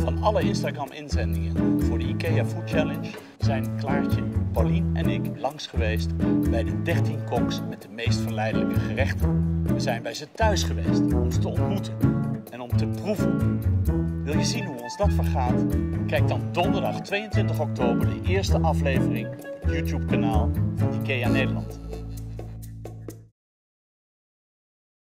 Van alle Instagram-inzendingen voor de IKEA Food Challenge zijn Klaartje, Paulien en ik langs geweest bij de 13 koks met de meest verleidelijke gerechten. We zijn bij ze thuis geweest om ze te ontmoeten en om te proeven. Wil je zien hoe ons dat vergaat? Kijk dan donderdag 22 oktober de eerste aflevering op het YouTube-kanaal van IKEA Nederland.